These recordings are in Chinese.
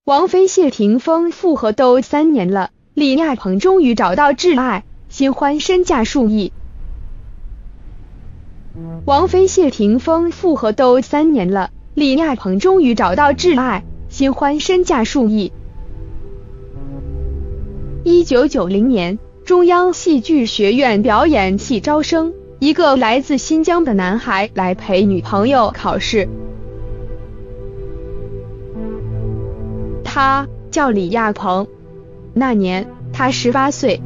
王菲谢霆锋复合都3年了，李亚鹏终于找到挚爱，新欢身价数亿。王菲谢霆锋复合都3年了，李亚鹏终于找到挚爱，新欢身价数亿。1990年，中央戏剧学院表演系招生，一个来自新疆的男孩来陪女朋友考试。他叫李亚鹏，那年他18岁。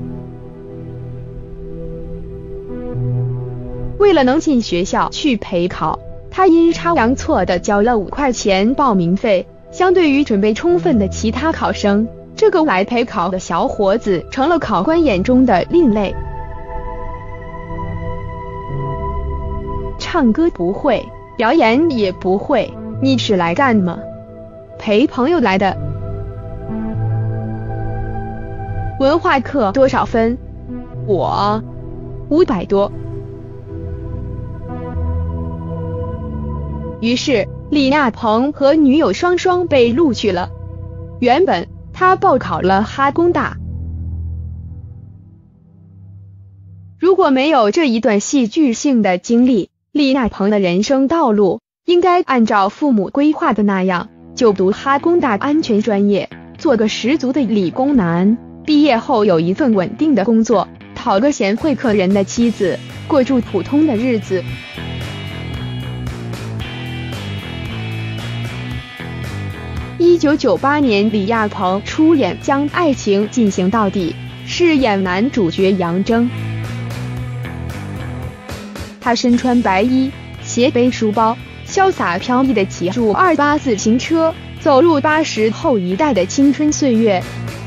为了能进学校去陪考，他阴差阳错地交了5块钱报名费。相对于准备充分的其他考生，这个来陪考的小伙子成了考官眼中的另类。唱歌不会，表演也不会，你是来干嘛？陪朋友来的。文化课多少分？我500多。于是李亚鹏和女友双双被录取了。原本他报考了哈工大。如果没有这一段戏剧性的经历，李亚鹏的人生道路应该按照父母规划的那样，就读哈工大安全专业，做个十足的理工男，毕业后有一份稳定的工作，讨个贤惠可人的妻子，过住普通的日子。1998年，李亚鹏出演《将爱情进行到底》，饰演男主角杨铮。他身穿白衣，斜背书包，潇洒飘逸地骑入28自行车，走入80后一代的青春岁月。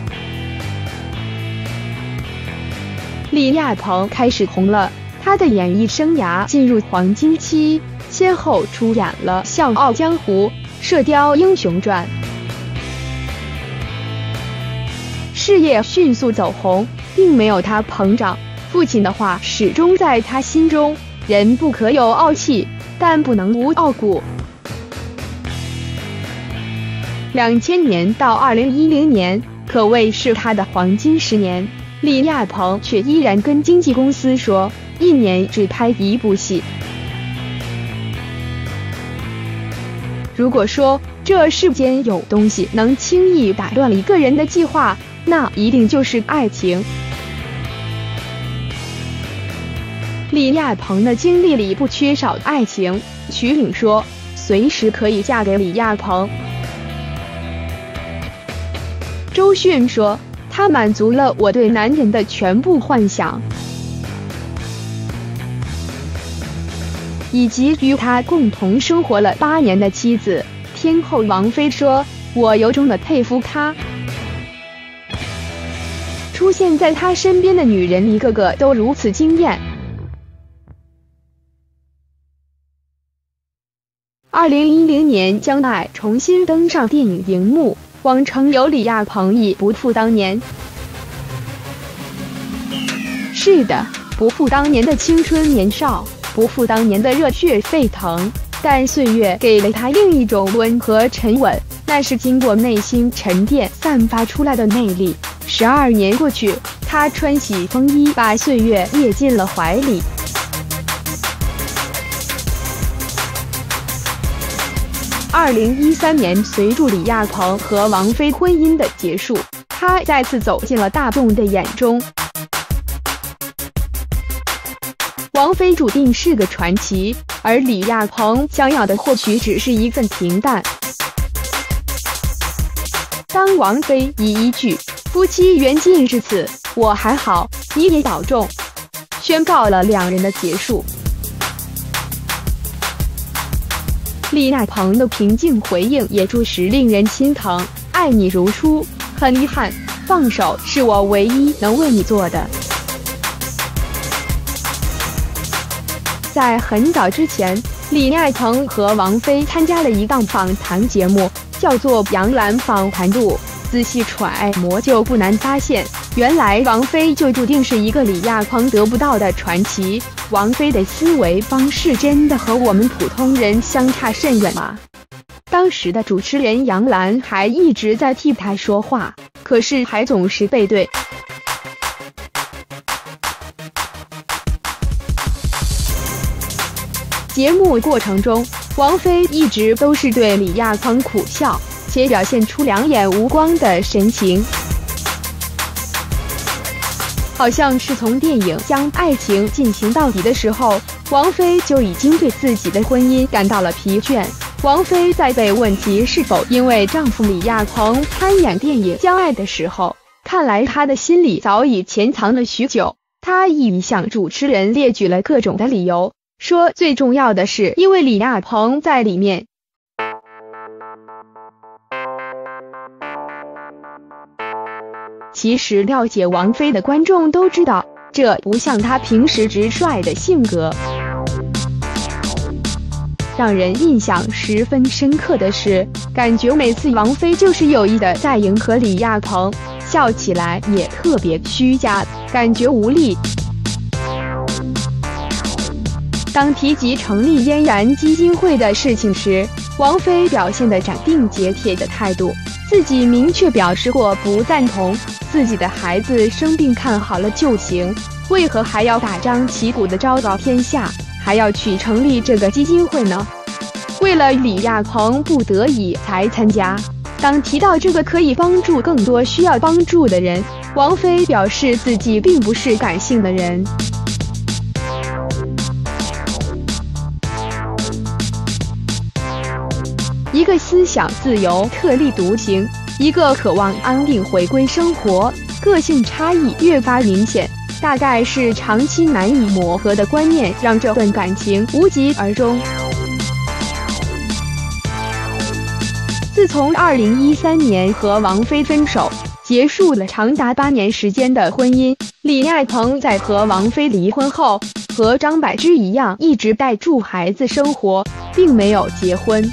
李亚鹏开始红了，他的演艺生涯进入黄金期，先后出演了《笑傲江湖》《射雕英雄传》，事业迅速走红，并没有他膨胀。父亲的话始终在他心中：人不可有傲气，但不能无傲骨。2000年到2010年可谓是他的黄金10年，李亚鹏却依然跟经纪公司说，1年只拍1部戏。如果说这世间有东西能轻易打乱一个人的计划，那一定就是爱情。李亚鹏的经历里不缺少爱情，瞿颖说随时可以嫁给李亚鹏。周迅说他满足了我对男人的全部幻想。以及与他共同生活了8年的妻子天后王菲说，我由衷的佩服他。出现在他身边的女人一个个都如此惊艳。2010年，将爱重新登上电影荧幕，网称有李亚鹏已不复当年。是的，不复当年的青春年少，不复当年的热血沸腾，但岁月给了他另一种温和沉稳，那是经过内心沉淀散发出来的魅力。12年过去，他穿起风衣，把岁月掖进了怀里。2013年，随着李亚鹏和王菲婚姻的结束，他再次走进了大众的眼中。王菲注定是个传奇，而李亚鹏想要的或许只是一份平淡。当王菲以一句“夫妻缘尽至此，我还好，你也保重”宣告了2人的结束，李亚鹏的平静回应也着实令人心疼：爱你如初，很遗憾，放手是我唯一能为你做的。在很早之前，李亚鹏和王菲参加了一档访谈节目，叫做《杨澜访谈录》。仔细揣摩就不难发现，原来王菲就注定是一个李亚鹏得不到的传奇。王菲的思维方式真的和我们普通人相差甚远吗？ 当时的主持人杨澜还一直在替他说话，可是还总是背对。节目过程中，王菲一直都是对李亚鹏苦笑，且表现出两眼无光的神情，好像是从电影将爱情进行到底的时候，王菲就已经对自己的婚姻感到了疲倦。王菲在被问及是否因为丈夫李亚鹏参演电影《将爱》的时候，看来她的心里早已潜藏了许久。她一一向主持人列举了各种的理由，说最重要的是因为李亚鹏在里面。其实了解王菲的观众都知道，这不像她平时直率的性格。让人印象十分深刻的是，感觉每次王菲就是有意的在迎合李亚鹏，笑起来也特别虚假，感觉无力。当提及成立嫣然基金会的事情时，王菲表现得斩钉截铁的态度，自己明确表示过不赞同，自己的孩子生病看好了就行，为何还要大张旗鼓地昭告天下，还要去成立这个基金会呢？为了李亚鹏不得已才参加。当提到这个可以帮助更多需要帮助的人，王菲表示自己并不是感性的人。一个思想自由特立独行，一个渴望安定回归生活，个性差异越发明显，大概是长期难以磨合的观念让这段感情无疾而终。自从2013年和王菲分手，结束了长达8年时间的婚姻，李亚鹏在和王菲离婚后，和张柏芝一样一直带住孩子生活，并没有结婚。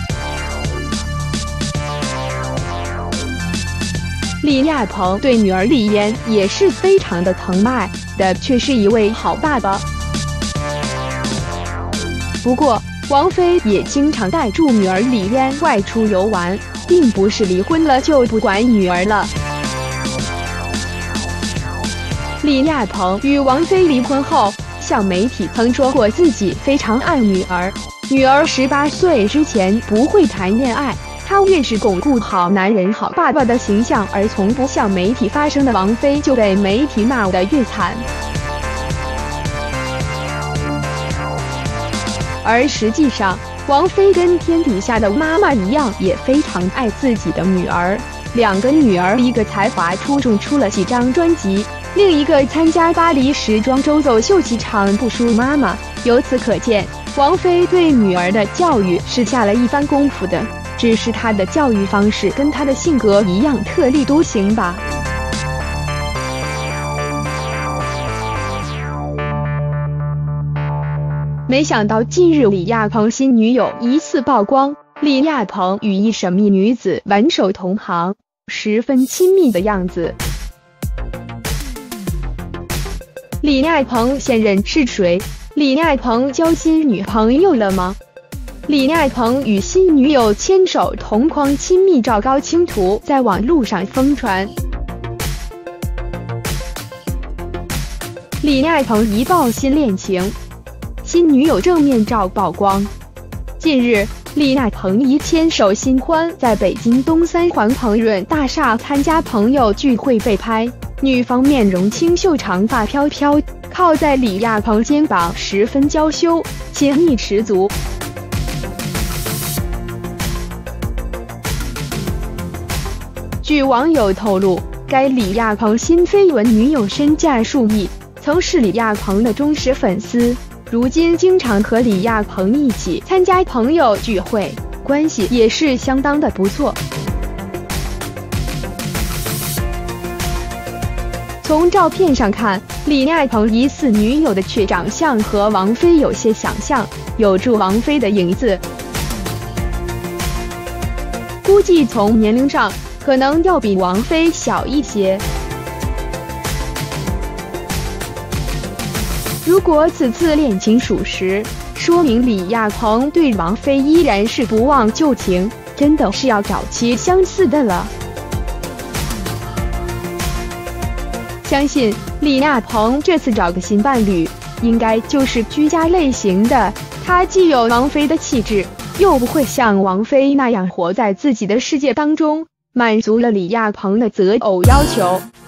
李亚鹏对女儿李嫣也是非常的疼爱的，却是一位好爸爸。不过，王菲也经常带住女儿李嫣外出游玩，并不是离婚了就不管女儿了。李亚鹏与王菲离婚后，向媒体曾说过自己非常爱女儿，女儿18岁之前不会谈恋爱。他越是巩固好男人好爸爸的形象而从不向媒体发声的王菲，就被媒体骂得越惨。而实际上，王菲跟天底下的妈妈一样，也非常爱自己的女儿。2个女儿，一个才华出众，出了几张专辑，另一个参加巴黎时装周走秀气场不输妈妈。由此可见，王菲对女儿的教育是下了一番功夫的。只是他的教育方式跟他的性格一样特立独行吧。没想到近日李亚鹏新女友疑似曝光，李亚鹏与一神秘女子挽手同行，十分亲密的样子。李亚鹏现任是谁？李亚鹏交新女朋友了吗？李亚鹏与新女友牵手同框亲密照高清图在网路上疯传。李亚鹏一爆新恋情，新女友正面照曝光。近日，李亚鹏一牵手新欢在北京东三环鹏润大厦参加朋友聚会被拍，女方面容清秀，长发飘飘，靠在李亚鹏肩膀，十分娇羞，亲密十足。据网友透露，该李亚鹏新绯闻女友身价数亿，曾是李亚鹏的忠实粉丝，如今经常和李亚鹏一起参加朋友聚会，关系也是相当的不错。从照片上看，李亚鹏疑似女友的却长相和王菲有些相像，有助王菲的影子。估计从年龄上可能要比王菲小一些。如果此次恋情属实， 说明李亚鹏对王菲依然是不忘旧情，真的是要找其相似的了。相信李亚鹏这次找个新伴侣，应该就是居家类型的。他既有王菲的气质，又不会像王菲那样活在自己的世界当中，满足了李亚鹏的择偶要求。